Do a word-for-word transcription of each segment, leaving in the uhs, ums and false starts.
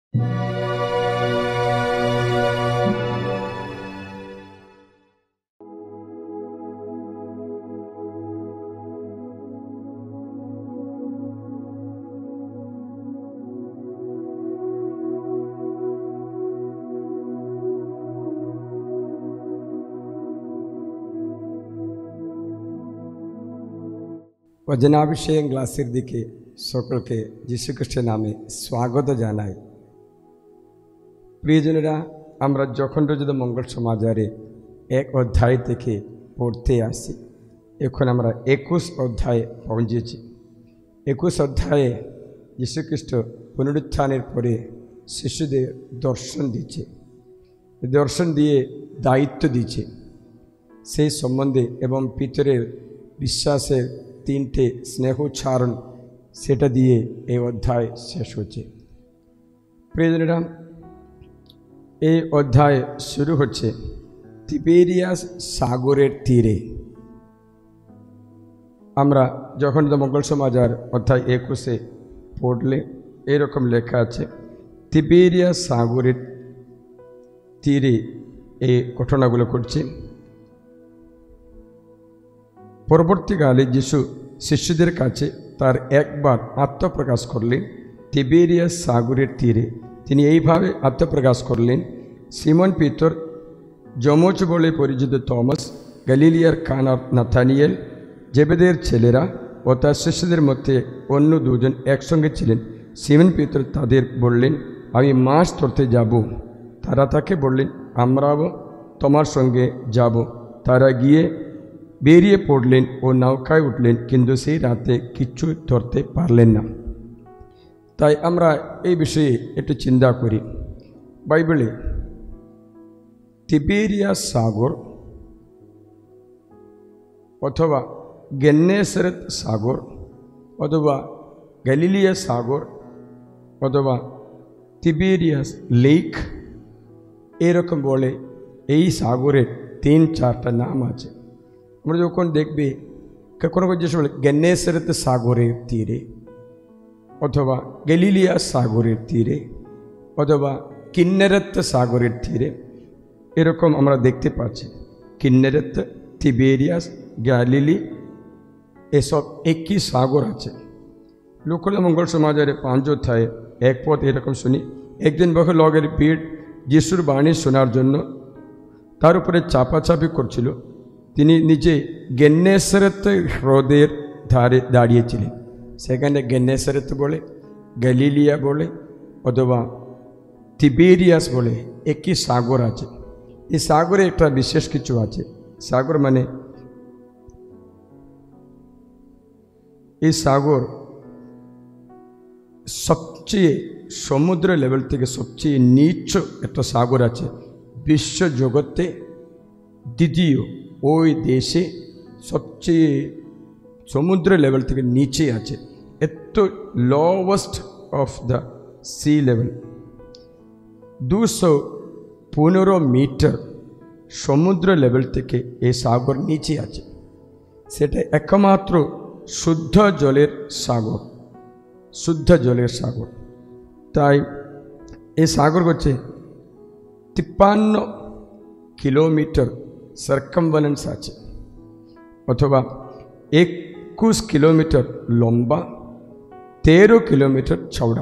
वचनाभिषेक क्लासेर दिके सकलके যীশু খ্রিস্টের नामे स्वागत जानाई। प्रियजनेरा आमरा जखन रचित मंगल समाचारे एक अध्याय थेके पढ़ते आसि एखन आमरा एकुश अध्याये पहुँचेछि। एकुश अध्याये যীশু খ্রিস্ট पुनरुत्थानेर परे शिशुदेर दर्शन दिच्छे, दर्शन दिए दायित्व दिच्छे सेई सम्बन्धे एवं पितरेर विश्वासेर तीनटे स्नेहोच्चारण सेटा दिए ए अध्याय शेष होच्छे। प्रियजनेरा ए अध्याय शुरू होच्छे तिबेरियास सागरेर तीरे। आमरा जखन मंगल समाचार अध्याय एकुशे पढ़ले एरकम लेखा आछे तिबेरियास सागरेर तीरे ए घटनागुलो घटছে। परवर्तीकाले যীশু शिष्यदेर काछे तार एकबार आत्मप्रकाश करलेन तिबेरियास सागरेर तीरे। तिनि एइभावे आत्मप्रकाश करलेन, सिमन पीतर, जमज बोले परिचित थमास, गलिलियार कानार नाथानिएल, जेबेदेर छेलेरा ओ तार शिष्यदेर मध्य अन्य दुजन एकसंगे छिलेन। सिमन पीतर तादेर बोललेन, आमि माछ धरते যাব। तारा ताके बोललेन, आमराओ तोमार संगे যাব। तारा गिये बेरिए पड़लें और नौकाय उठलें, किन्तु सेई राते किच्छु धरते पारलेन ना। ताई आमरा এই বিষয়ে একটু চিন্তা করি। বাইবেলে তিবেরিয়াস সাগর অথবা গেন্নেসারেত সাগর অথবা গ্যালিলিয়া সাগর অথবা তিবেরিয়াস লেক এরকম বলে এই সাগরের তিন চারটা নাম আছে। আমরা যখন দেখবে কখনো যে সময় গেন্নেসারেত সাগরের তীরে অথবা গ্যালিলিয়া সাগরের তীরে অথবা কিন্নেরেত সাগরের তীরে এরকম আমরা দেখতে পাচ্ছি। কিন্নেরেত, তিবেরিয়াস, গ্যালিলি এসব একই সাগর আছে। লোকল মঙ্গল সমাচারে পাঁচ অধ্যায়ে এক পদ এরকম শুনি, একদিন বহু লোকের ভিড় যিশুর বাণী শোনার জন্য তার উপরে চাপাচাপি করছিল। তিনি নিজে গেন্নেসারেত হ্রদের ধারে দাঁড়িয়েছিলেন। সেখানে গেন্নেসারেত বলে, গ্যালিলিয়া বলে অথবা তিবেরিয়াস বলে একই সাগর আছে। এই সাগরে একটা বিশেষ কিছু আছে। সাগর মানে এই সাগর সবচেয়ে সমুদ্র লেভেল থেকে সবচেয়ে নিচ একটা সাগর আছে বিশ্ব জগতে। দ্বিতীয় ওই দেশে সবচেয়ে সমুদ্র লেভেল থেকে নিচে আছে, এত lowest of the sea level. দুশো পনেরো মিটার সমুদ্র লেভেল থেকে এই সাগর নিচে আছে। সেটা একমাত্র শুদ্ধ জলের সাগর, শুদ্ধ জলের সাগর। তাই এই সাগর হচ্ছে তিপ্পান্ন কিলোমিটার সার্কামভ্যালেন্স আছে অথবা একুশ কিলোমিটার লম্বা, তেরো কিলোমিটার চওড়া।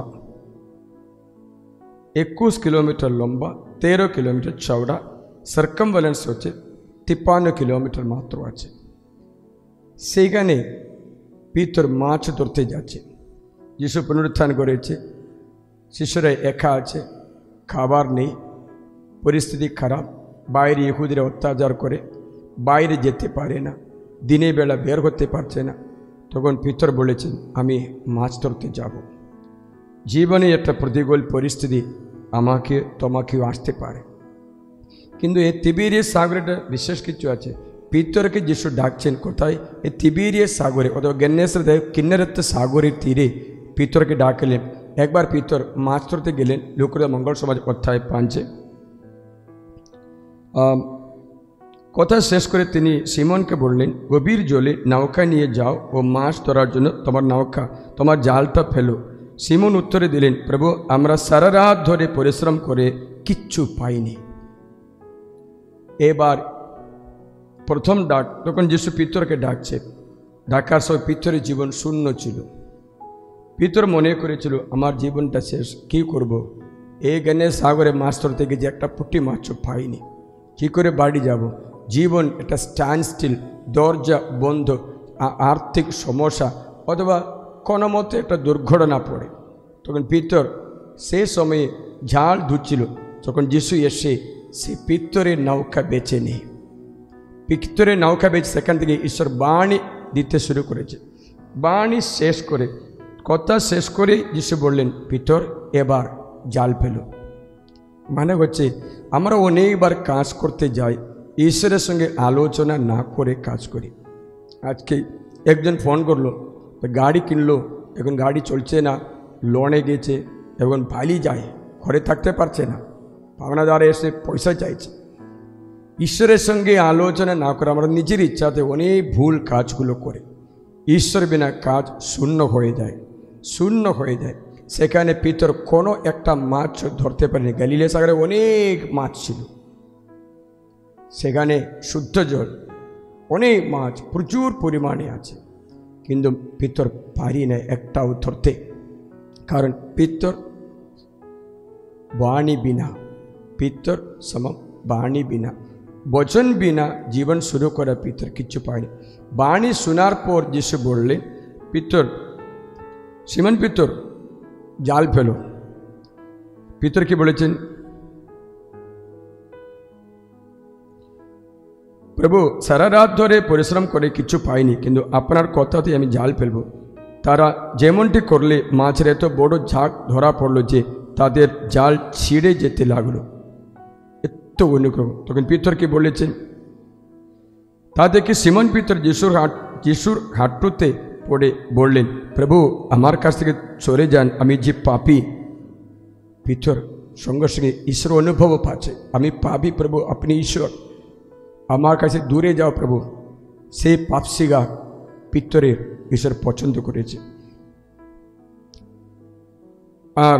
একুশ কিলোমিটার লম্বা, তেরো কিলোমিটার চওড়া, সার্কামভ্যালেন্স হচ্ছে তিপ্পান্ন কিলোমিটার মাত্র আছে। সেইখানে পিতর মাছ ধরতে যাচ্ছে। যিশু পুনরুত্থান করেছে, শিষ্যরা একা আছে, খাবার নেই, পরিস্থিতি খারাপ, বাইরে ইহুদিরা অত্যাচার করে, বাইরে যেতে পারে না, দিনের বেলা বের করতে পারছে না। তখন পিতর বলেছেন, আমি মাছ ধরতে যাব। জীবনে একটা প্রতিকূল পরিস্থিতি আমাকে তোমাকেও আসতে পারে, কিন্তু এই তিবেরিয়াস সাগরেটা বিশেষ কিছু আছে। পিতরকে যিশু ডাকছেন কোথায়? এই তিবেরিয়াস সাগরে অথবা গেন্নেসারেত কিন্নেরেত সাগরের তীরে পিতরকে ডাকলেন। একবার পিতর মাছ ধরতে গেলেন। লোকের মঙ্গল সমাজ অধ্যায় পাঁচে কথা শেষ করে তিনি সিমনকে বললেন, গভীর জলে নৌকা নিয়ে যাও ও মাছ ধরার জন্য তোমার নৌকা তোমার জালটা ফেলো। সিমন উত্তরে দিলেন, প্রভু আমরা সারা রাত ধরে পরিশ্রম করে কিচ্ছু পাইনি। এবার প্রথম ডাক, তখন যিশু পিতরকে ডাকছে। ডাকার সময় পিতরের জীবন শূন্য ছিল। পিতর মনে করেছিল আমার জীবনটা শেষ, কী করব? এই জ্ঞানের সাগরে মাছ ধরতে গিয়ে যে একটা পুঁটি মাছও পাইনি, কী করে বাড়ি যাব? জীবন একটা স্ট্যান্ড স্টিল, দরজা বন্ধ, আর্থিক সমস্যা অথবা কোনো মতে একটা দুর্ঘটনা পড়ে। তখন পিতর সে সময়ে ঝাল ধুচ্ছিল, যখন যিশু এসে সে পিতরের নৌকা বেছে নেই। পিতরের নৌকা বেছে সেখান থেকে ঈশ্বর বাণী দিতে শুরু করেছে। বাণী শেষ করে, কথা শেষ করে যিশু বললেন, পিতর এবার জাল ফেলো। মানে হচ্ছে আমরা অনেকবার কাজ করতে যাই, ঈশ্বরের সঙ্গে আলোচনা না করে কাজ করি। আজকে একজন ফোন করলো, গাড়ি কিনলো, এখন গাড়ি চলছে না, লোনে গেছে, এখন পালিয়ে যায়, ঘরে থাকতে পারছে না, পাওনাদার এসে পয়সা চাইছে। ঈশ্বরের সঙ্গে আলোচনা না করে আমরা নিজের ইচ্ছাতে অনেক ভুল কাজগুলো করে ঈশ্বর বিনা কাজ শূন্য হয়ে যায়, শূন্য হয়ে যায়। সেখানে পিতর কোনো একটা মাছ ধরতে পারেনি। গ্যালিলিয়া সাগরে অনেক মাছ ছিল, সেখানে শুদ্ধ জল, অনেক মাছ প্রচুর পরিমাণে আছে, কিন্তু পিতর পারি না একটাও ধরতে। কারণ পিতর বাণী বিনা, পিতর সম বাণী বিনা, বচন বিনা জীবন শুরু করা পিতর কিচ্ছু পায়নি। বাণী শোনার পর যিশু বললেন, পিতর, সিমন পিতর জাল ফেলো। পিতর কি বলেছেন? প্রভু সারা রাত ধরে পরিশ্রম করে কিছু পাইনি, কিন্তু আপনার কথাতে আমি জাল ফেলবো। তারা যেমনটি করলে মাছের এত বড় ঝাঁক ধরা পড়লো যে তাদের জাল ছিঁড়ে যেতে লাগলো। এত অনুগ্রহ। তখন পিতর কি বলেছেন? তা দেখে সিমন পিতর যিশুর হাট যিশুর হাঁটুতে পড়ে বললেন, প্রভু আমার কাছ থেকে সরে যান, আমি যে পাপী। পিতর সঙ্গে সঙ্গে ঈশ্বর অনুভব পাচ্ছে, আমি পাপী প্রভু, আপনি ঈশ্বর, আমার কাছে দূরে যাও প্রভু। সেই পাপসিগা পিতরের ঈশ্বর পছন্দ করেছে। আর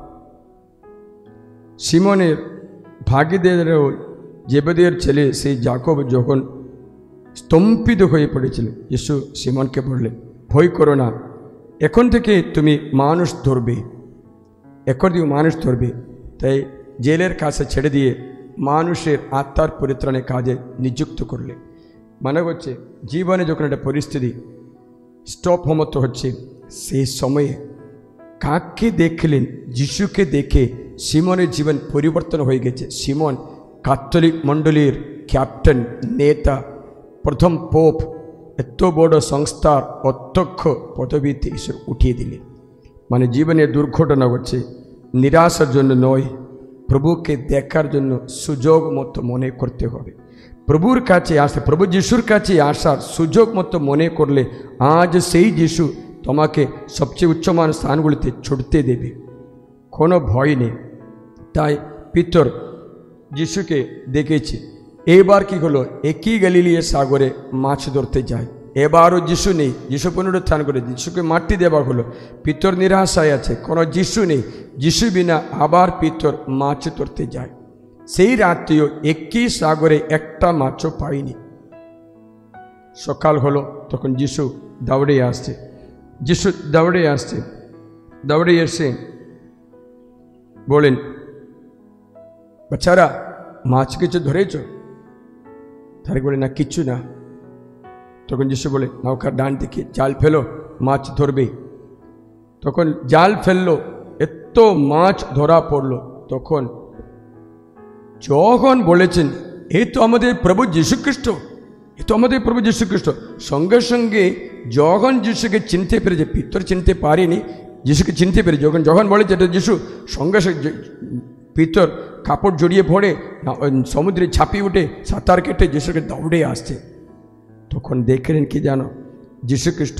সিমনের ভাগীদেরও জেবেদেয়ের ছেলে সেই যাকব যখন স্তম্ভিত হয়ে পড়েছিল, যিশু সিমনকে বললেন, ভয় করো না, এখন থেকে তুমি মানুষ ধরবে, এখন থেকে মানুষ ধরবে। তাই জেলের কাছে ছেড়ে দিয়ে মানুষের আত্মার পরিত্রাণের কাজে নিযুক্ত করলে। মানে হচ্ছে জীবনে যখন একটা পরিস্থিতি স্টপ হমত হচ্ছে, সেই সময়ে কাকে দেখলেন? যিশুকে দেখে সিমনের জীবন পরিবর্তন হয়ে গেছে। সিমন ক্যাথলিক মণ্ডলীর ক্যাপ্টেন, নেতা, প্রথম পোপ, এত বড় সংস্থার অধ্যক্ষ পদবীতে ঈশ্বর উঠিয়ে দিলেন। মানে জীবনে দুর্ঘটনা হচ্ছে, নিরাশার জন্য নয়, প্রভুকে দেখার জন্য সুযোগ মতো মনে করতে হবে। প্রভুর কাছে আসে, প্রভু যিশুর কাছে আসার সুযোগ মতো মনে করলে আজ সেই যিশু তোমাকে সবচেয়ে উচ্চমান স্থানগুলিতে ছুটতে দেবে, কোনো ভয় নেই। তাই পিতর যিশুকে দেখেছে। এবার কি হলো? একই গ্যালিলিয়া সাগরে মাছ ধরতে যায়। এবারও যিশু নেই, যিশু পুনরুত্থান করে যিশুকে মাটি দেওয়া হলো। পিতর নিরাশায় আছে, কোনো যিশু নেই। যিশু বিনা আবার পিতর মাছ ধরতে যায়। সেই রাত্রিও একই সাগরে একটা মাছও পায়নি। সকাল হলো, তখন যিশু দৌড়ে আসছে। যিশু দৌড়ে আসছে, দৌড়ে এসে বলেন, বাচ্চারা মাছ কিছু ধরেছ? তারা বলে, না কিচ্ছু না। তখন যিশু বলে, নৌকার ডান দিকে জাল ফেলো, মাছ ধরবে। তখন জাল ফেললো, এত মাছ ধরা পড়লো। তখন যখন বলেছেন, এই তো আমাদের প্রভু যীশু খ্রিস্ট, এ তো আমাদের প্রভু যীশু খ্রিস্ট, সঙ্গে সঙ্গে যখন যিশুকে চিনতে পেরেছে, পিতর চিনতে পারেনি, যিশুকে চিনতে পেরে যখন যখন বলেছে এটা যিশু, সঙ্গে সঙ্গে পিতর কাপড় জড়িয়ে পড়ে সমুদ্রে ঝাঁপিয়ে উঠে সাঁতার কেটে যিশুকে দৌড়ে আসছে। তখন দেখলেন কি জানো? যীশু খ্রিস্ট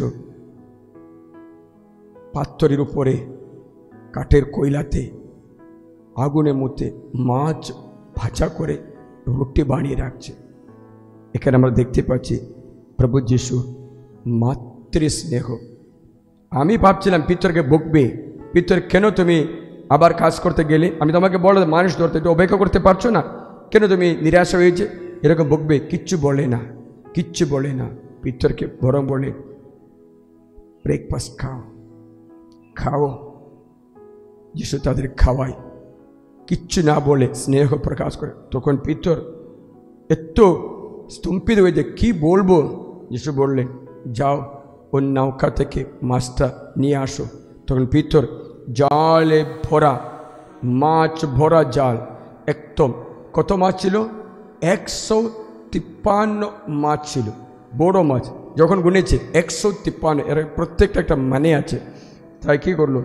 পাথরের উপরে কাঠের কয়লাতে আগুনের মধ্যে মাছ ভাজা করে রুটি বানিয়ে রাখছে। এখানে আমরা দেখতে পাচ্ছি প্রভু যীশু মাতৃ স্নেহ। আমি ভাবছিলাম পিতরকে বকবে, পিতর কেন তুমি আবার কাজ করতে গেলে? আমি তোমাকে বলো মানুষ ধরতে একটু অপেক্ষা করতে পারছো না, কেন তুমি নিরাশা হয়েছে? এরকম বকবে, কিচ্ছু বলে না, কিচ্ছু বলে না। পিতরকে বরং বলে ব্রেকফাস্ট খাও, খাও। যিশু তাদের খাওয়ায়, কিচ্ছু না বলে স্নেহ প্রকাশ করে। তখন পিতর এত স্তম্ভিত হয়ে যায়, কী বলবো? যিশু বললেন, যাও ওর নৌকা থেকে মাছটা নিয়ে আসো। তখন পিতর জালে ভরা, মাছ ভরা জাল, একদম কত মাছ ছিল? একশো তিপ্পান্ন মাছ ছিল, বড় মাছ। যখন গুনেছে একশো তিপ্পান্ন, এর প্রত্যেকটা একটা মানে আছে। তাই কী করলো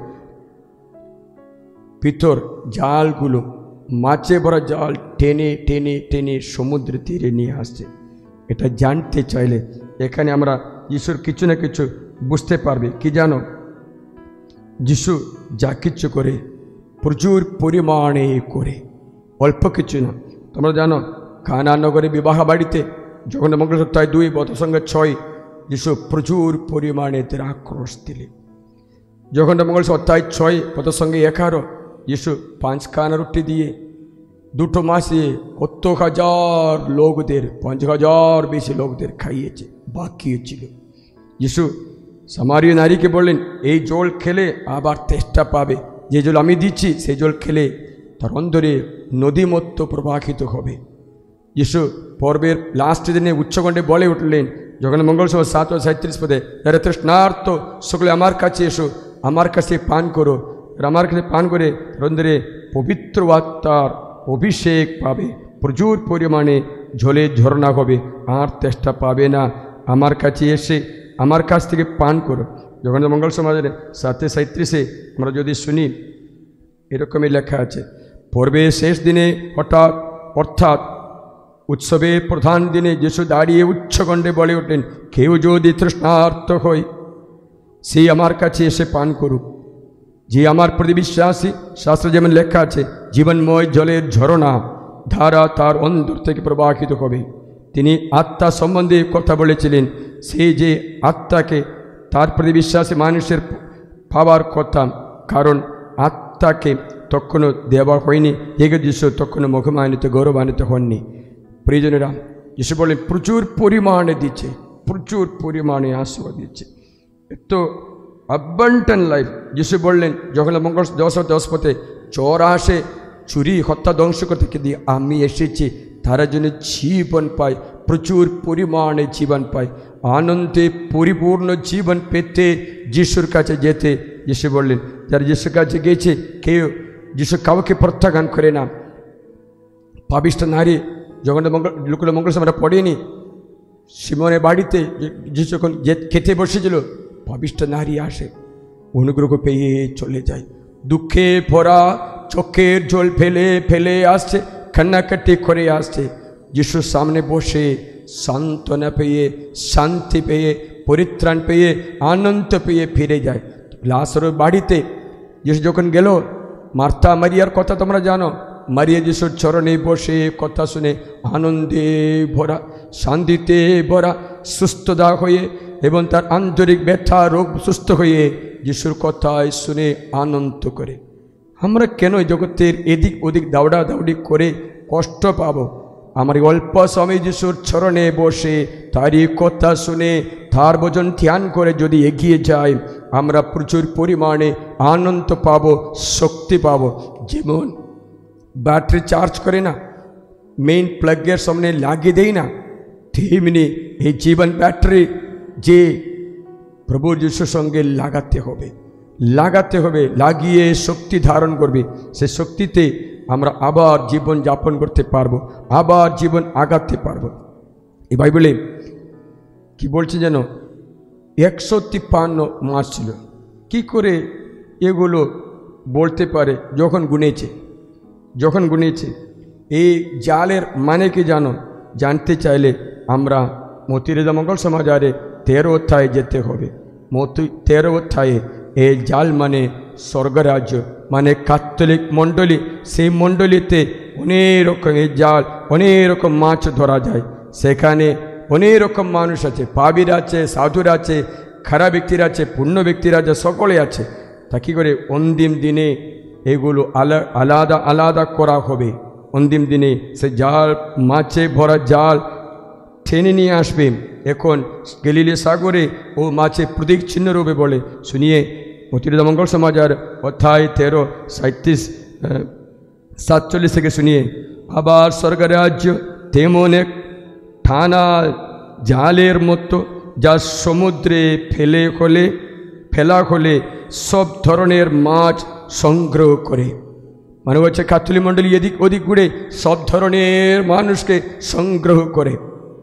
পিতর? জালগুলো, মাছে ভরা জাল টেনে টেনে টেনে সমুদ্র তীরে নিয়ে আসছে। এটা জানতে চাইলে এখানে আমরা যিশুর কিছু না কিছু বুঝতে পারবে। কি জানো? যিশু যা কিছু করে প্রচুর পরিমাণে করে, অল্প কিছু না। তোমরা জানো কানা নগরে বিবাহ বাড়িতে যখন মঙ্গল সপ্তাহে দুই বতসঙ্গে ছয় যিশু প্রচুর পরিমাণে দ্রাক্ষরস দিলেন। যখন মঙ্গল সপ্তাহে ছয় বতসঙ্গে এগারো যিশু পাঁচ খানা রুটি দিয়ে দুটো মাসে কত হাজার লোকদের, পাঁচ হাজার বেশি লোকদের খাইয়েছে, বাকি ছিল। যিশু সামারীয় নারীকে বললেন, এই জল খেলে আবার তেষ্টা পাবে, যে জল আমি দিচ্ছি সেই জল খেলে তার অন্তরে নদীমত্ত প্রবাহিত হবে। যিশু পর্বের লাস্ট দিনে উচ্চকণ্ঠে বলে উঠলেন, যখন মঙ্গল সভা সাত ও সাঁত্রিশ পদে, যারা তৃষ্ণার্ত সকলে আমার কাছে এসো, আমার কাছে পান করো, আমার কাছে পান করে অন্তরে পবিত্র আত্মার অভিষেক পাবে, প্রচুর পরিমাণে ঝোলে ঝরনা হবে, আর তেষ্টা পাবে না। আমার কাছে এসে আমার কাছ থেকে পান করো। যখন মঙ্গল সমাজের সাথে সাঁত্রিশে আমরা যদি শুনি, এরকমই লেখা আছে, পর্বে শেষ দিনে হঠাৎ অর্থাৎ উৎসবের প্রধান দিনে যিশু দাঁড়িয়ে উচ্চকণ্ঠে বলে ওঠেন, কেউ যদি তৃষ্ণার্ত হয় সে আমার কাছে এসে পান করুক। যে আমার প্রতি বিশ্বাসী, শাস্ত্রে যেমন লেখা আছে, জীবনময় জলের ঝরনা ধারা তার অন্তর থেকে প্রবাহিত হবে। তিনি আত্মা সম্বন্ধে কথা বলেছিলেন, সেই যে আত্মাকে তার প্রতি বিশ্বাসী মানুষের পাওয়ার কথা, কারণ আত্মাকে তখনও দেওয়া হয়নি, এগে যিশু তখনও মুখমানিত গৌরবান্বিত হননি। প্রিয়জনেরা, যিশু বলেন প্রচুর পরিমাণে দিচ্ছে, প্রচুর পরিমাণে আশীর্বাদ দিচ্ছে, তো অ্যাবান্ডেন্ট লাইফ। যিশু বললেন যখন মঙ্গল দশ দশ পথে চোর আসে চুরি হত্যা ধ্বংস করতে, কিন্তু আমি এসেছি তারা যেন জীবন পায়, প্রচুর পরিমাণে জীবন পায়, আনন্দে পরিপূর্ণ জীবন পেতে যিশুর কাছে যেতে। যিশু বললেন যারা যিশুর কাছে গেছে কেউ যিশু কাউকে প্রত্যাখ্যান করে না। পাপিষ্ঠ নারী যখন মঙ্গল লোকগুলো মঙ্গল আমরা পড়েনি, সিমনের বাড়িতে যিশু যখন যে খেতে বসেছিল, পাপিষ্ঠ নারী আসে, অনুগ্রহ পেয়ে চলে যায়, দুঃখে ভরা চোখের জল ফেলে ফেলে আসছে, কান্নাকাটি করে আসছে। যিশুর সামনে বসে সান্ত্বনা পেয়ে, শান্তি পেয়ে, পরিত্রাণ পেয়ে, আনন্দ পেয়ে ফিরে যায়। লাজারের বাড়িতে যিশু যখন গেল, মার্থা মারিয়ার কথা তোমরা জানো, মারিয়া যিশুর চরণে বসে কথা শুনে আনন্দে ভরা, শান্তিতে ভরা, সুস্থতা হয়ে এবং তার আন্তরিক ব্যথা রোগ সুস্থ হয়ে যিশুর কথায় শুনে আনন্দ করে। আমরা কেন জগতের এদিক ওদিক দাউড়া দাউড়ি করে কষ্ট পাব? আমার অল্প সময় যিশুর চরণে বসে তারই কথা শুনে তার বচন ধ্যান করে যদি এগিয়ে যাই, আমরা প্রচুর পরিমাণে আনন্দ পাব, শক্তি পাব। যেমন ব্যাটারি চার্জ করে না, মেইন প্লাগের সামনে লাগিয়ে দেই না, তেমনি এই জীবন ব্যাটারি যে প্রভু যিশুর সঙ্গে লাগাতে হবে, লাগাতে হবে, লাগিয়ে শক্তি ধারণ করবে। সে শক্তিতে আমরা আবার জীবন যাপন করতে পারবো, আবার জীবন আগাতে পারবো। এই বাইবেলে কি বলছে যেন, একশো তিপ্পান্ন মাস ছিল। কি করে এগুলো বলতে পারে? যখন গুনেছে, যখন গুনেছে। এই জালের মানে কি জানো? জানতে চাইলে আমরা মতিরেজা মঙ্গল সমাচারে তেরো অধ্যায়ে যেতে হবে। মতি তেরো অধ্যায়ে এই জাল মানে স্বর্গরাজ্য, মানে কাত্তলিক মণ্ডলী। সেই মণ্ডলীতে অনেক রকম এই জাল, অনেক রকম মাছ ধরা যায়। সেখানে অনেক রকম মানুষ আছে, পাবীর আছে, সাধুর আছে, খারাপ ব্যক্তির আছে, পূর্ণ ব্যক্তির আছে, সকলে আছে। তা কী করে অন্তিম দিনে এগুলো আলা আলাদা আলাদা করা হবে। অন্তিম দিনে সে জাল, মাছে ভরা জাল টেনে নিয়ে আসবে। এখন গলিলি সাগরে ও মাছে প্রতীক চিহ্ন রূপে বলে। শুনিয়ে অতিরিক্ত মঙ্গল সমাচার অধ্যায় তেরো সাঁত্রিশ সাতচল্লিশ থেকে শুনিয়ে, আবার স্বর্গের রাজ্য তেমন এক টানা জালের মতো যা সমুদ্রে ফেলে হলে ফেলা হলে সব ধরনের মাছ সংগ্রহ করে। মানে হচ্ছে কাতলি মণ্ডলী এদিক ওদিক ঘুরে সব ধরনের মানুষকে সংগ্রহ করে।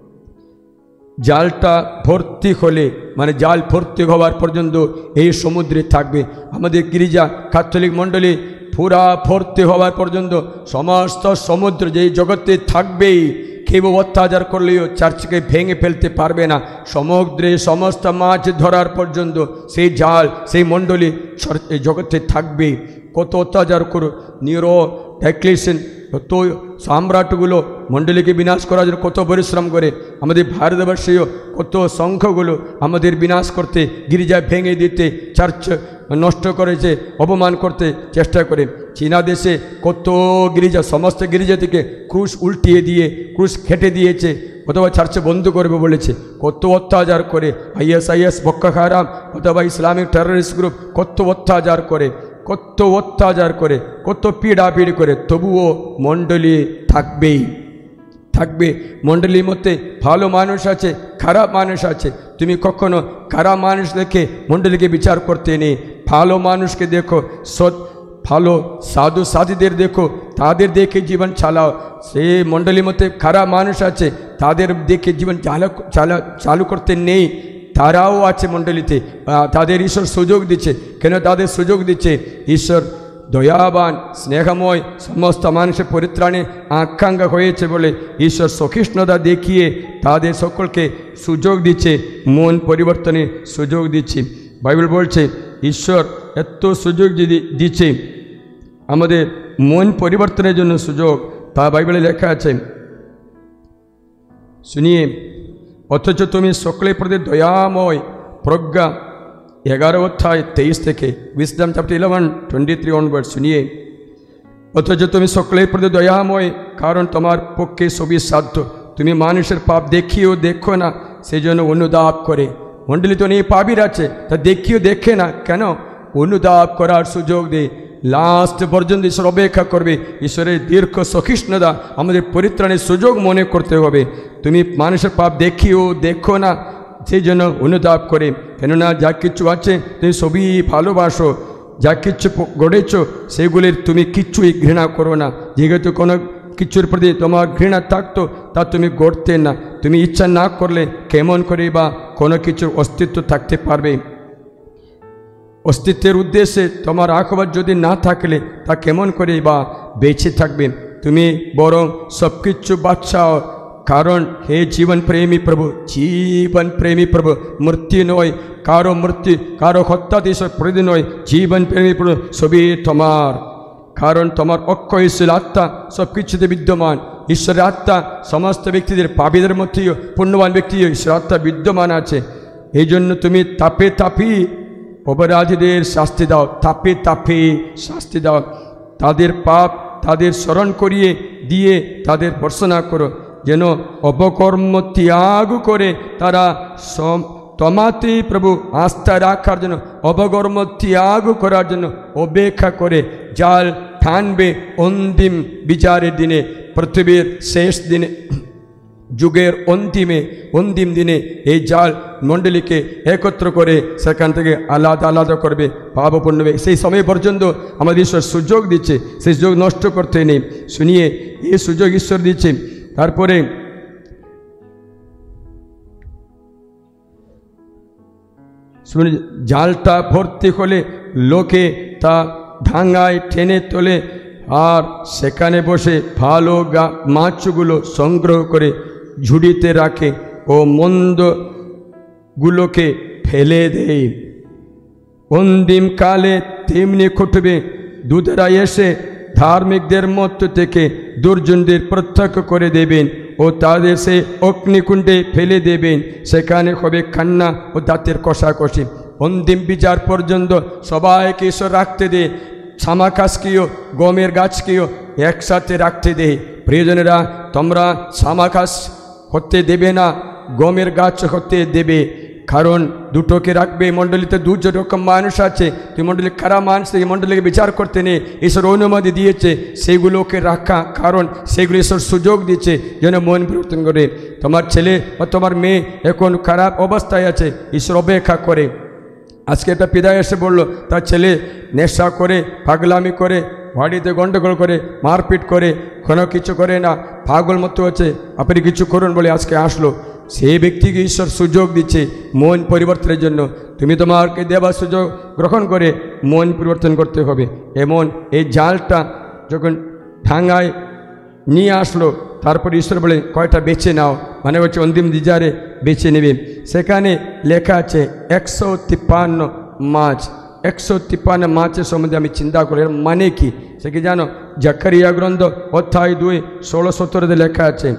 জালটা ভর্তি হলে, মানে জাল ভর্তি হওয়ার পর্যন্ত এই সমুদ্রে থাকবে। আমাদের গির্জা ক্যাথলিক মণ্ডলী পুরা ভর্তি হওয়ার পর্যন্ত সমস্ত সমুদ্র যেই জগতে থাকবেই। কেউ অত্যাচার করলেও চার্চকে ভেঙে ফেলতে পারবে না। সমুদ্রে সমস্ত মাছ ধরার পর্যন্ত সেই জাল, সেই মণ্ডলী এই জগতে থাকবে। কত অত্যাচার করো নিরো ড্যাক্লেশন, কত সম্রাটগুলো মণ্ডলীকে বিনাশ করার জন্য কত পরিশ্রম করে। আমাদের ভারতবর্ষীয় কত সংখ্যগুলো আমাদের বিনাশ করতে, গির্জা ভেঙে দিতে, চার্চ নষ্ট করেছে, অপমান করতে চেষ্টা করে। চীনা দেশে কত গির্জা, সমস্ত গির্জা থেকে ক্রুশ উল্টিয়ে দিয়ে ক্রুশ খেটে দিয়েছে, অথবা চার্চে বন্ধ করবে বলেছে। কত অত্যাচার করে আইএস আইএস বক্কা হারাম অথবা ইসলামিক টেররিস্ট গ্রুপ কত অত্যাচার করে, কত অত্যাচার করে, কত পিড়াপিড়ি করে, তবুও মণ্ডলী থাকবেই থাকবে। মণ্ডলীর মধ্যে ভালো মানুষ আছে, খারাপ মানুষ আছে। তুমি কখনো খারাপ মানুষ দেখে মণ্ডলীকে বিচার করতে নেই। ভালো মানুষকে দেখো, সৎ ভালো সাধু সাধুদের দেখো, তাদের দেখে জীবন চালাও। সে মণ্ডলীর মধ্যে খারাপ মানুষ আছে, তাদের দেখে জীবন চালা চালা চালু করতে নেই। তারাও আছে মণ্ডলীতে, তাদের ঈশ্বর সুযোগ দিচ্ছে। কেন তাদের সুযোগ দিচ্ছে? ঈশ্বর দয়াবান, স্নেহময়, সমস্ত মানুষের পরিত্রাণে আকাঙ্ক্ষা হয়েছে বলে ঈশ্বর সহিষ্ণুতা দেখিয়ে তাদের সকলকে সুযোগ দিচ্ছে, মন পরিবর্তনে সুযোগ দিচ্ছে। বাইবেল বলছে ঈশ্বর এত সুযোগ যদি দিচ্ছে আমাদের মন পরিবর্তনের জন্য সুযোগ, তা বাইবেলে লেখা আছে। শুনিয়ে, অথচ তুমি সকলের প্রতি দয়াময়, প্রজ্ঞা এগারো অধ্যায় তেইশ থেকে, wisdom chapter eleven twenty three onward. শুনিয়ে, অথচ তুমি সকলের প্রতি দয়াময়, কারণ তোমার পক্ষে সবই সাধ্য। তুমি মানুষের পাপ দেখিও দেখো না, সেই জন্য অনুতাপ করে। মণ্ডলী তো নেই, পাপীর আছে, তা দেখিও দেখে না কেন? অনুতাপ করার সুযোগ দেয়। লাস্ট পর্যন্ত ঈশ্বর অপেক্ষা করবে। ঈশ্বরের দীর্ঘ সহিষ্ণুতা আমাদের পরিত্রাণের সুযোগ মনে করতে হবে। তুমি মানুষের পাপ দেখিও দেখো না, সেই জন্য অনুতাপ করে। কেননা যা কিছু আছে তুমি সবই ভালোবাসো, যা কিছু গড়েছ সেগুলির তুমি কিচ্ছুই ঘৃণা করো না। যেহেতু কোনো কিছুর প্রতি তোমার ঘৃণা থাকতো তা তুমি গড়তে না। তুমি ইচ্ছা না করলে কেমন করে বা কোনো কিছুর অস্তিত্ব থাকতে পারবে? অস্তিত্বের উদ্দেশ্যে তোমার আখবার যদি না থাকলে তা কেমন করে বা বেঁচে থাকবে? তুমি বরং সব কিছু বাঁচাও, কারণ হে জীবন প্রেমী প্রভু, জীবন প্রেমী প্রভু, মূর্তি নয়, কারো মূর্তি, কারো হত্যা ঈশ্বর প্রতি নয়, জীবন প্রেমী প্রভু সবই তোমার। কারণ তোমার অক্ষয়শীল আত্মা সব কিছুতে বিদ্যমান। ঈশ্বরের আত্মা সমস্ত ব্যক্তিদের, পাপীদের মধ্যেও পুণ্যবান ব্যক্তিও ঈশ্বরের আত্মা বিদ্যমান আছে। এই জন্য তুমি তাপে তাপি অপরাধীদের শাস্তি দাও, তাপে তাপে শাস্তি দাও। তাদের পাপ তাদের স্মরণ করিয়ে দিয়ে তাদের ভর্ৎসনা করো, যেন অপকর্ম ত্যাগ করে তারা তোমাতে প্রভু আস্থা রাখার জন্য, অপকর্ম ত্যাগ করার জন্য অপেক্ষা করে জাল টানবে অন্তিম বিচারের দিনে, পৃথিবীর শেষ দিনে, যুগের অন্তিমে অন্তিম দিনে এই জাল মণ্ডলীকে একত্র করে সেখান থেকে আলাদা আলাদা করবে, পাপপূর্ণ হবে। সেই সময় পর্যন্ত আমাদের ঈশ্বর সুযোগ দিচ্ছে, সেই সুযোগ নষ্ট করতে নেই। শুনিয়ে, এই সুযোগ ঈশ্বর দিচ্ছে। তারপরে শুনে, জালটা ভর্তি হলে লোকে তা ঢাঙ্গায় টেনে তোলে, আর সেখানে বসে ভালো গা মাছগুলো সংগ্রহ করে ঝুড়িতে রাখে ও মন্দগুলোকে ফেলে দেয়। অন্তিমকালে তেমনি ঘটবে, দূতেরা এসে ধার্মিকদের মধ্য থেকে দুর্জনদের প্রত্যক্ষ করে দেবেন ও তাদের সে অগ্নিকুণ্ডে ফেলে দেবেন। সেখানে হবে কান্না ও দাঁতের কষাকষি। অন্তিম বিচার পর্যন্ত সবাইকে ঈশ্বর রাখতে দে। সামাকাশকেও গমের গাছকেও একসাথে রাখতে দে। প্রিয়জনেরা, তোমরা সামাকাশ হতে দেবে না, গমের গাছ হতে দেবে। কারণ দুটোকে রাখবে। মণ্ডলীতে দুটো রকম মানুষ আছে। তুই মণ্ডলী খারাপ মানুষ থেকে মণ্ডলীকে বিচার করতে নেই, ঈশ্বর অনুমতি দিয়েছে সেগুলোকে রাখা। কারণ সেগুলো ঈশ্বর সুযোগ দিচ্ছে যেন মন পরিবর্তন করে। তোমার ছেলে বা তোমার মেয়ে এখন খারাপ অবস্থায় আছে, ঈশ্বর অপেক্ষা করে। আজকে একটা পিতা এসে বলল তার ছেলে নেশা করে, পাগলামি করে, বাড়িতে গণ্ডগোল করে, মারপিট করে, কোনো কিছু করে না, পাগল মতো আছে, আপনি কিছু করুন বলে আজকে আসলো। সেই ব্যক্তিকে ঈশ্বর সুযোগ দিচ্ছে মন পরিবর্তনের জন্য। তুমি তোমাকে দেওয়া সুযোগ গ্রহণ করে মন পরিবর্তন করতে হবে। এমন এই জালটা যখন ঠাঙ্গায় নিয়ে আসলো, তারপর ঈশ্বর বলে কয়টা বেছে নাও, মানে হচ্ছে অন্তিম দিজারে বেছে নেবে। সেখানে লেখা আছে একশো তিপ্পান্ন মাছ। একশো তিপ্পান্ন মাছের সম্বন্ধে আমি চিন্তা করি, এর মানে কি সে কি জানো? জাকারিয়া গ্রন্থ অধ্যায় দুই ষোলো সতেরোতে লেখা আছে।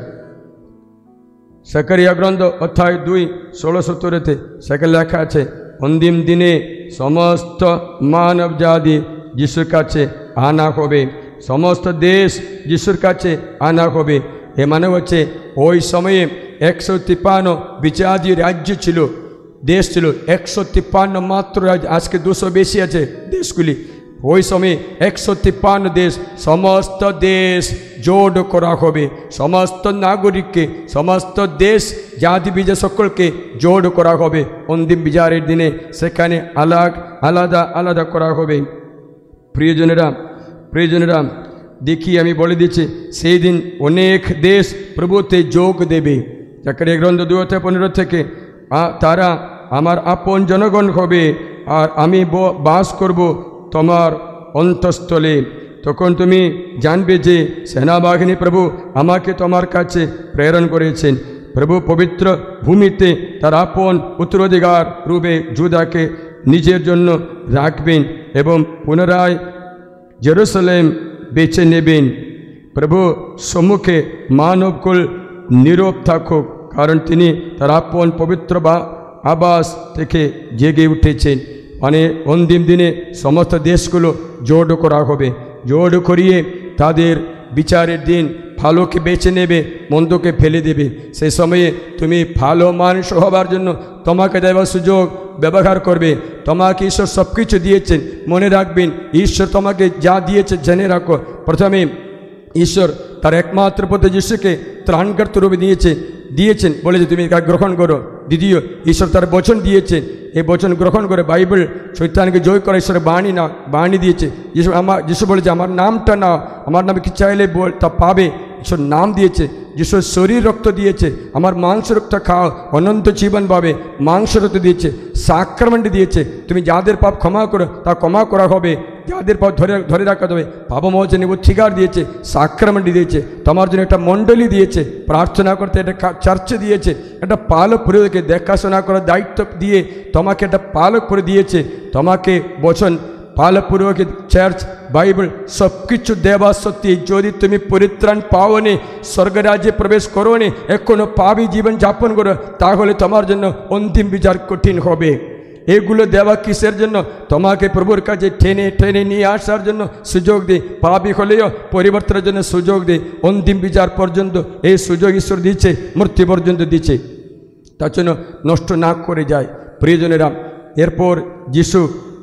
জাকারিয়া গ্রন্থ অধ্যায় দুই ষোলো সতেরোতে সেখানে লেখা আছে, অন্তিম দিনে সমস্ত মানব জাতি যিশুর কাছে আনা হবে, সমস্ত দেশ যিশুর কাছে আনা হবে। এ মানে হচ্ছে ওই সময়ে একশো তিপ্পান্ন বিচারী রাজ্য ছিল, দেশ ছিল একশো তিপ্পান্ন মাত্র রাজ্য। আজকে দুশো বেশি আছে দেশগুলি। ওই সময়ে একশো তিপ্পান্ন দেশ, সমস্ত দেশ জোট করা হবে, সমস্ত নাগরিককে, সমস্ত দেশ জাতি বিজয় সকলকে জোট করা হবে অন্তিম বিচারের দিনে। সেখানে আলাগ আলাদা আলাদা করা হবে। প্রিয়জনেরা প্রিয়জনেরা দেখি আমি বলে দিচ্ছি, সেই দিন অনেক দেশ প্রভুতে যোগ দেবে। জাকারিয়া গ্রন্থ দুই অধ্যায় পনেরো থেকে, তারা আমার আপন জনগণ হবে আর আমি বাস করব তোমার অন্তঃস্থলে। তখন তুমি জানবে যে সেনাবাহিনী প্রভু আমাকে তোমার কাছে প্রেরণ করেছেন। প্রভু পবিত্র ভূমিতে তার আপন উত্তরাধিকার রূপে জুদাকে নিজের জন্য রাখবেন এবং পুনরায় জেরুসালেম বেছে নেবেন। প্রভু সম্মুখে মানবকুল নীরব থাকুক, কারণ তিনি তার আপন পবিত্র বা আবাস থেকে জেগে উঠেছেন। মানে অন্তিম দিনে সমস্ত দেশগুলো জোট করা হবে। জোট করিয়ে তাদের বিচারের দিন ভালোকে বেছে নেবে, মন্দকে ফেলে দেবে। সেই সময়ে তুমি ভালো মানুষ হবার জন্য তোমাকে দেওয়ার সুযোগ ব্যবহার করবে। তোমাকে ঈশ্বর সব কিছু দিয়েছেন, মনে রাখবেন ঈশ্বর তোমাকে যা দিয়েছে জেনে রাখো। প্রথমে ঈশ্বর তার একমাত্র পুত্র যিশুকে ত্রাণকর্তা রূপে দিয়েছে দিয়েছেন বলে যে তুমি তা গ্রহণ করো। দ্বিতীয়, ঈশ্বর তার বচন দিয়েছেন, এই বচন গ্রহণ করে বাইবেল শয়তানকে জয় করা ঈশ্বরের বাণী না বাণী দিয়েছে। যিশু আমার যিশু বলেছে আমার নামটা না, আমার নামে কি চাইলে বল তা পাবে। ঈশ্বর নাম দিয়েছে, যিশুর শরীর রক্ত দিয়েছে, আমার মাংস রক্ত খাও অনন্ত জীবন পাবে। মাংস রক্ত দিয়েছে, সাক্রামেন্ট দিয়েছে, তুমি যাদের পাপ ক্ষমা করো তা ক্ষমা করা হবে, যাদের পাপ ধরে ধরে রাখা হবে। পাপমোচনে অধিকার দিয়েছে, সাক্রামেন্ট দিয়েছে, তোমার জন্য একটা মণ্ডলী দিয়েছে, প্রার্থনা করতে একটা চার্চে দিয়েছে, একটা পালক পুরোকে দেখাশোনা করার দায়িত্ব দিয়ে তোমাকে একটা পালক করে দিয়েছে। তোমাকে বচন পালক পুরোকে চার্চ বাইবেল সব কিছু দেওয়া সত্যি। যদি তুমি পরিত্রাণ পাওনি, স্বর্গরাজ্যে প্রবেশ করো নি, এখনো পাবি জীবন যাপন করো, তাহলে তোমার জন্য অন্তিম বিচার কঠিন হবে। এগুলো দেওয়া কিসের জন্য? তোমাকে প্রভুর কাছে টেনে টেনে নিয়ে আসার জন্য সুযোগ দিই। পাপী হলেও পরিবর্তনের জন্য সুযোগ দিই। অন্তিম বিচার পর্যন্ত এই সুযোগ ঈশ্বর দিচ্ছে, মৃত্যু পর্যন্ত দিচ্ছে, তার জন্য নষ্ট না করে যায়। প্রিয়জনেরা, এরপর যিশু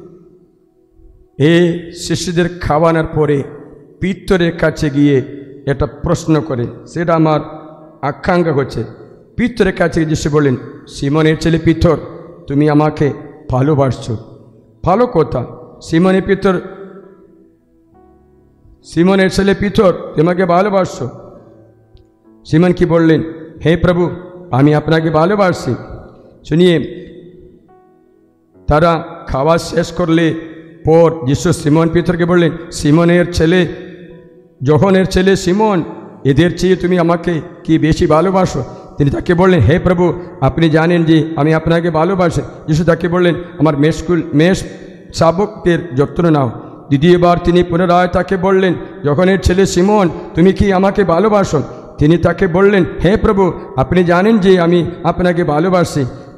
এই শিশুদের খাওয়ানোর পরে পিতরের কাছে গিয়ে একটা প্রশ্ন করে, সেটা আমার আকাঙ্ক্ষা হচ্ছে। পিতরের কাছে যিশু বলেন, সিমনের ছেলে পিতর, তুমি আমাকে ভালোবাসছো। ভালো কথা। সিমনে পিতর সিমনের ছেলে পিতর, তোমাকে ভালোবাসছো। সিমন কি বললেন? হে প্রভু, আমি আপনাকে ভালোবাসি। শুনিয়ে তারা খাওয়া শেষ করলে পর যিশু সিমন পিতরকে বললেন, সিমনের ছেলে যোহনের ছেলে সিমন, এদের চেয়ে তুমি আমাকে কি বেশি ভালোবাসো? তিনি তাকে বললেন, হে প্রভু, আপনি জানেন যে আমি আপনাকে ভালোবাসি। যিশু তাকে বললেন, আমার মেষকুল মেষ শাবকদের যত্ন নাও। দ্বিতীয়বার তিনি পুনরায় তাকে বললেন, যোহনের ছেলে সিমন, তুমি কি আমাকে ভালোবাসো? তিনি তাকে বললেন, হে প্রভু, আপনি জানেন যে আমি আপনাকে ভালোবাসি।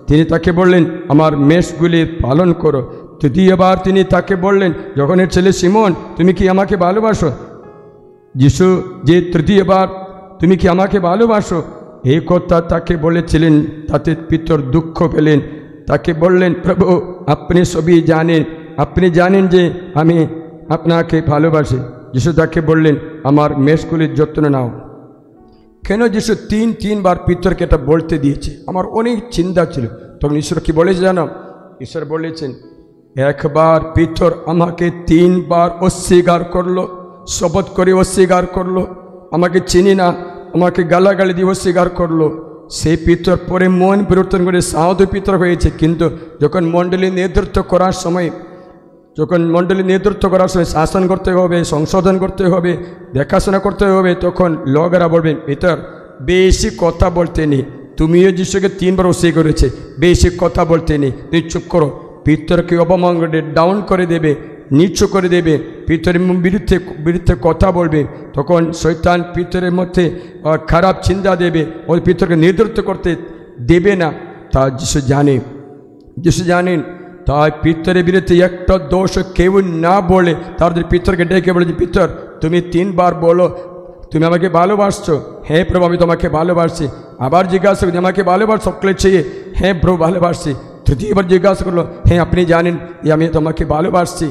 তিনি তাকে বললেন আমার মেষগুলি পালন করো। তৃতীয়বার তিনি তাকে বললেন যোহনের ছেলে সিমন তুমি কি আমাকে ভালোবাসো? যিশু যে তৃতীয়বার তুমি কি আমাকে ভালোবাসো এই কথা তাকে বলেছিলেন, তাতে পিতর দুঃখ পেলেন। তাকে বললেন প্রভু আপনি সবই জানেন, আপনি জানেন যে আমি আপনাকে ভালোবাসি। যিশু তাকে বললেন আমার মেষগুলির যত্ন নাও। কেন যিশু তিন তিনবার পিতরকে এটা বলতে দিয়েছে? আমার অনেক চিন্তা ছিল। তখন ঈশ্বর কি বলেছে জানো? ঈশ্বর বলেছেন একবার পিতর আমাকে তিনবার অস্বীকার করলো, শপথ করে অস্বীকার করলো, আমাকে চিনি না, আমাকে গালাগালি দিয়ে অস্বীকার করলো। সেই পিতর পরে মন পরিবর্তন করে সাধু পিতর হয়েছে। কিন্তু যখন মণ্ডলী নেতৃত্ব করার সময় যখন মণ্ডলী নেতৃত্ব করার সময় শাসন করতে হবে, সংশোধন করতে হবে, দেখাশোনা করতে হবে, তখন লোকেরা বলবেন পিতর বেশি কথা বলতে নেই, তুমিও যিশুকে তিনবার অস্বীকার করেছে, বেশি কথা বলতে নেই, তুমি চুপ করো। পিতরকে অপমান করে ডাউন করে দেবে, নিচু করে দেবে, পিতরের বিরুদ্ধে বিরুদ্ধে কথা বলবে। তখন শয়তান পিতরের মধ্যে খারাপ চিন্তা দেবে, ওই পিতরকে নেতৃত্ব করতে দেবে না। তা যিশু জানে, যিশু জানেন। তাই পিতরের বিরুদ্ধে একটা দোষ কেউ না বলে তাদের পিতরকে ডেকে বলে যে পিতর তুমি তিনবার বলো তুমি আমাকে ভালোবাসছো। হ্যাঁ প্রভু আমি তোমাকে ভালোবাসি। আবার জিজ্ঞাসা করি আমাকে ভালোবাস সকলে চেয়ে, হ্যাঁ প্রভু ভালোবাসি। তৃতীয়বার জিজ্ঞাসা করলো হ্যাঁ আপনি জানেন যে আমি তোমাকে ভালোবাসছি।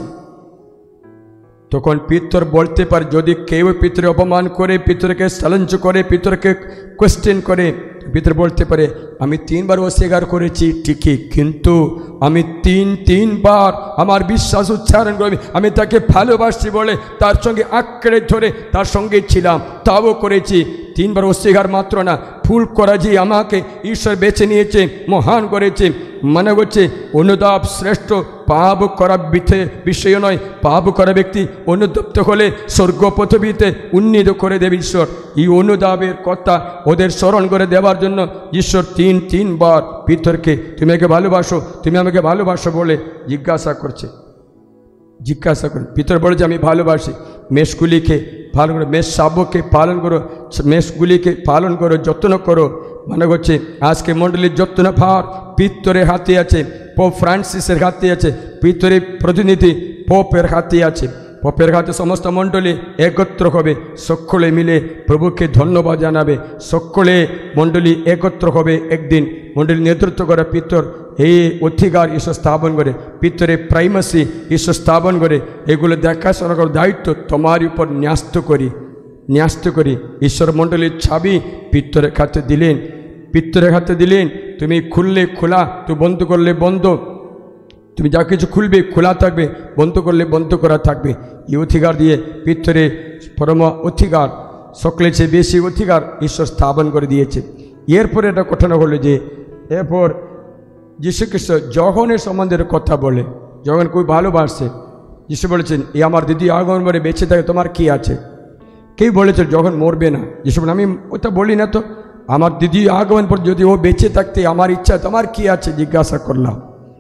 তখন পিতর বলতে পারে, যদি কেউ পিতরে অপমান করে, পিতরকে চ্যালেঞ্জ করে, পিতরকে কোয়েশ্চেন করে, পিতর বলতে পারে আমি তিনবার অস্বীকার করেছি ঠিকই, কিন্তু আমি তিন তিনবার আমার বিশ্বাস উচ্চারণ করে আমি তাকে ভালোবাসছি বলে তার সঙ্গে আঁকড়ে ধরে তার সঙ্গে ছিলাম, তাও করেছি। তিনবার অস্বীকার মাত্র না, ফুল করা যে আমাকে ঈশ্বর বেছে নিয়েছে, মহান করেছে। মনে হচ্ছে অনুতাপ শ্রেষ্ঠ, পাপ করা বিষয় নয়। পাপ করা ব্যক্তি অনুতপ্ত হলে স্বর্গ পৃথিবীতে উন্নীত করে দেবে ঈশ্বর। এই অনুতাপের কথা ওদের স্মরণ করে দেওয়ার জন্য ঈশ্বর তিন তিনবার পিতরকে তুমি আমাকে ভালোবাসো, তুমি আমাকে ভালোবাসো বলে জিজ্ঞাসা করছে জিজ্ঞাসা করে পিতর বলে যে আমি ভালোবাসি। মেষগুলিকে পালন করো, মেষ শাবককে পালন করো, মেষগুলিকে পালন করো, যত্ন করো। মানে হচ্ছে আজকে মণ্ডলীর যত্ন ভার পিতরের হাতে আছে, পোপ ফ্রান্সিসের হাতে আছে, পিতরের প্রতিনিধি পোপের হাতে আছে। পোপের হাতে সমস্ত মণ্ডলী একত্র হবে, সকলে মিলে প্রভুকে ধন্যবাদ জানাবে। সকলে মণ্ডলী একত্র হবে একদিন, মণ্ডলী নেতৃত্ব করে পিতর এই অধিকার ঈশ্বর স্থাপন করে, পিতরের প্রাইমাসি ঈশ্বর স্থাপন করে। এগুলো দেখাশোনা করার দায়িত্ব তোমার উপর ন্যস্ত করি ন্যস্ত করি ঈশ্বর মণ্ডলীর ছাবি পিতরের হাতে দিলেন, পিতরের হাতে দিলেন। তুমি খুললে খোলা, তুমি বন্ধ করলে বন্ধ, তুমি যা কিছু খুলবে খোলা থাকবে, বন্ধ করলে বন্ধ করা থাকবে। এই অধিকার দিয়ে পিতরের পরম অধিকার, সকলের চেয়ে বেশি অধিকার ঈশ্বর স্থাপন করে দিয়েছে। এরপরে একটা ঘটনা হলো যে এরপর যীশুখ্রিস্ট যোহনের সম্বন্ধে কথা বলে। যোহন খুব ভালোবাসছে। যীশু বলেছেন এই আমার দিদি আগমন করে বেঁচে থাকে তোমার কি আছে? কেউ বলেছে যোহন মরবে না। যীশু বলেন আমি ওটা বলি না তো, আমার দিদি আগমন পর যদি ও বেঁচে থাকতে আমার ইচ্ছা, তোমার কি আছে জিজ্ঞাসা করলাম।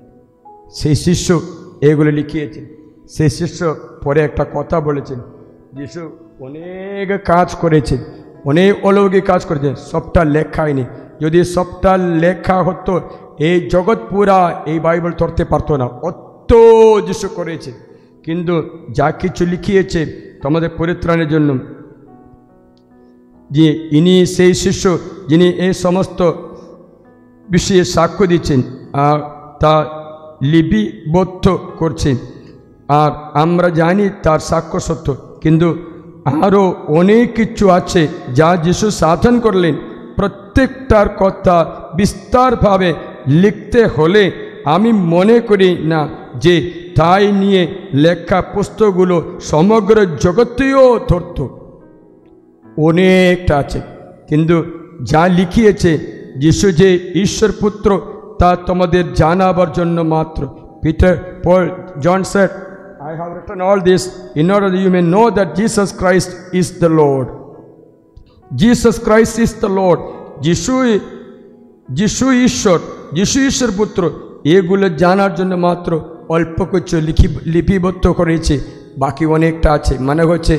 সেই শিষ্য এগুলো লিখিয়েছে। সেই শিষ্য পরে একটা কথা বলেছেন, যিশু অনেক কাজ করেছে, অনেক অলৌকিক কাজ করেছে, সবটা লেখায়নি। যদি সবটা লেখা হতো এই জগৎ পুরা এই বাইবেল ধরতে পারতো না, অত যিশু করেছে। কিন্তু যা কিছু লিখিয়েছে তোমাদের পরিত্রাণের জন্য, যে ইনি সেই শিষ্য যিনি এই সমস্ত বিষয়ে সাক্ষ্য দিচ্ছেন, আর তা লিপিবদ্ধ করছেন। আর আমরা জানি তার সাক্ষ্য সত্য, কিন্তু আরও অনেক কিছু আছে যা যিশু সাধন করলেন। প্রত্যেকটার কথা বিস্তারভাবে লিখতে হলে আমি মনে করি না যে তাই নিয়ে লেখা পুস্তকগুলো সমগ্র জগতেও ধরত। অনেকটা আছে, কিন্তু যা লিখিয়েছে যিশু যে ঈশ্বর পুত্র তা তোমাদের জানাবার জন্য মাত্র। Peter, Paul, John said, I have written all this in order that you may know that Jesus Christ is the Lord. Jesus Christ is the Lord. যিশু যিশু ঈশ্বর, যিশু ঈশ্বর পুত্র, এগুলো জানার জন্য মাত্র অল্প কিছু লিখি লিপিবদ্ধ করেছে, বাকি অনেকটা আছে। মানে হচ্ছে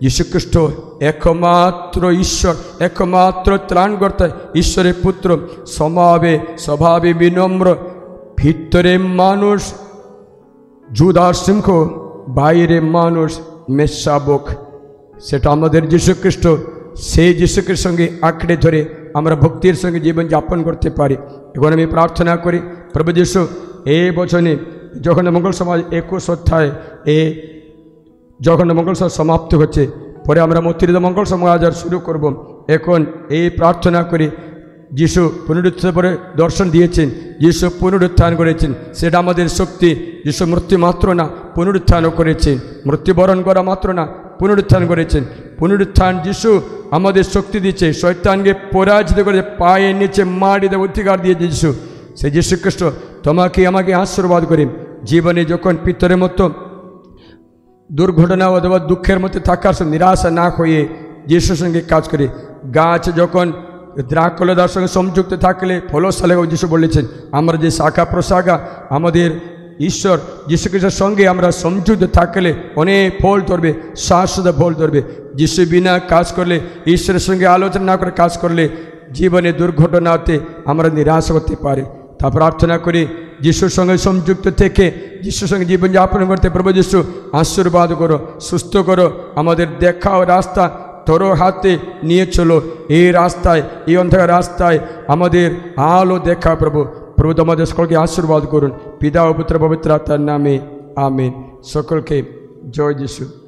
যীশুখ্রিস্ট একমাত্র ঈশ্বর, একমাত্র ত্রাণকর্তা, ঈশ্বরের পুত্র, স্বভাবে স্বভাবে বিনম্র, ভিতরে মানুষ জুদার সিংহ, বাইরে মানুষ মেষশাবক। সেটা আমাদের যীশুখ্রিস্ট। সেই যীশুখ্রিস্টের সঙ্গে আঁকড়ে ধরে আমরা ভক্তির সঙ্গে জীবন যাপন করতে পারি। এখন আমি প্রার্থনা করি, প্রভু যীশু এই বচনে যখন মঙ্গল সমাজ একুশ অধ্যায় এ যখন মঙ্গল সমাজ সমাপ্ত হচ্ছে, পরে আমরা মূর্তির মঙ্গল সমাজ আর শুরু করব। এখন এই প্রার্থনা করি, যিশু পুনরুত্থান পরে দর্শন দিয়েছেন, যিশু পুনরুত্থান করেছেন, সেটা আমাদের শক্তি। যিশু মৃত্যু মাত্র না, পুনরুত্থানও করেছেন। মৃত্যুবরণ করা মাত্র না, পুনরুত্থান করেছেন। পুনরুত্থান যিশু আমাদের শক্তি দিচ্ছে, শয়তানকে পরাজিত করে পায়ের নিচে মাটিতে অধিকার দিয়েছে যিশু। সেই যীশুখ্রিস্ট তোমাকে আমাকে আশীর্বাদ করে জীবনে যখন পিতরের মতো দুর্ঘটনা অথবা দুঃখের মধ্যে থাকার সঙ্গে নিরাশা না হয়ে যিশুর সঙ্গে কাজ করে। গাছ যখন দ্রাক্ষলতার সঙ্গে সংযুক্ত থাকলে ফলশালী হবে, যিশু বলেছেন। আমরা যে শাখা প্রশাখা আমাদের ঈশ্বর যীশুখ্রিস্টের সঙ্গে আমরা সংযুক্ত থাকলে অনেক ফল ধরবে, শাশ্বত ফল ধরবে। যিশু বিনা কাজ করলে, ঈশ্বরের সঙ্গে আলোচনা না করে কাজ করলে জীবনে দুর্ঘটনাতে আমরা নিরাশ হতে পারি। তা প্রার্থনা করি, যিশুর সঙ্গে সংযুক্ত থেকে যিশুর সঙ্গে জীবনযাপন করতে প্রভু যিশু আশীর্বাদ করো, সুস্থ করো। আমাদের দেখাও রাস্তা তোর হাতে নিয়ে চলো, এই রাস্তায়, এই অন্ধকার রাস্তায় আমাদের আলো দেখা প্রভু। প্রভু তোমাদের সকলকে আশীর্বাদ করুন, পিতা ও পুত্র পবিত্র আত্মার নামে আমিন। সকলকে জয় যিশু।